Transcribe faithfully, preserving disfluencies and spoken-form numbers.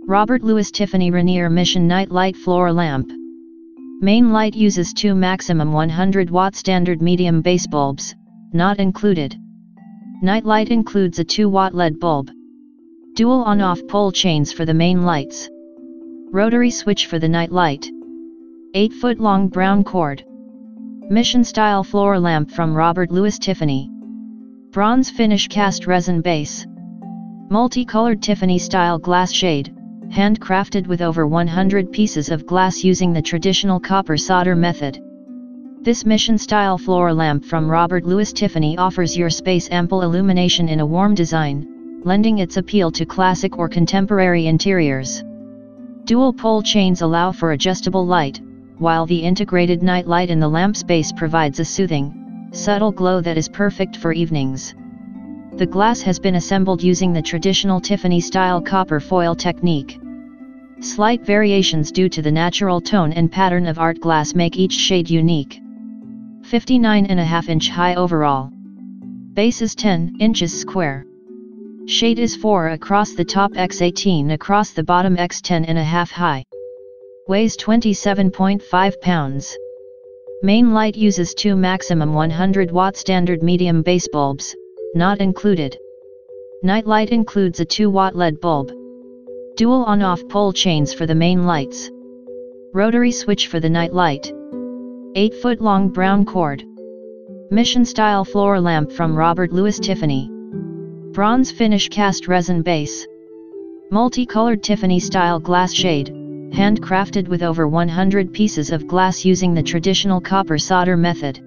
Robert Louis Tiffany Rainier Mission Night Light Floor Lamp. Main light uses two maximum one hundred watt standard medium base bulbs, not included. Night light includes a two watt L E D bulb. Dual on-off pole chains for the main lights. Rotary switch for the night light. eight foot long brown cord. Mission style floor lamp from Robert Louis Tiffany. Bronze finish cast resin base. Multicolored Tiffany style glass shade, handcrafted with over one hundred pieces of glass using the traditional copper solder method. This mission style floor lamp from Robert Louis Tiffany offers your space ample illumination in a warm design, lending its appeal to classic or contemporary interiors. Dual pole chains allow for adjustable light, while the integrated night light in the lamp's base provides a soothing, subtle glow that is perfect for evenings. The glass has been assembled using the traditional Tiffany-style copper foil technique. Slight variations due to the natural tone and pattern of art glass make each shade unique. fifty-nine and a half inch high overall. Base is ten inches square. Shade is four across the top by eighteen across the bottom by ten and a half high. Weighs twenty-seven point five pounds. Main light uses two maximum one hundred watt standard medium base bulbs, not included. Night light includes a two watt L E D bulb. Dual on-off pole chains for the main lights. Rotary switch for the night light. eight foot long brown cord. Mission style floor lamp from Robert Louis Tiffany. Bronze finish cast resin base. Multicolored Tiffany style glass shade, handcrafted with over one hundred pieces of glass using the traditional copper solder method.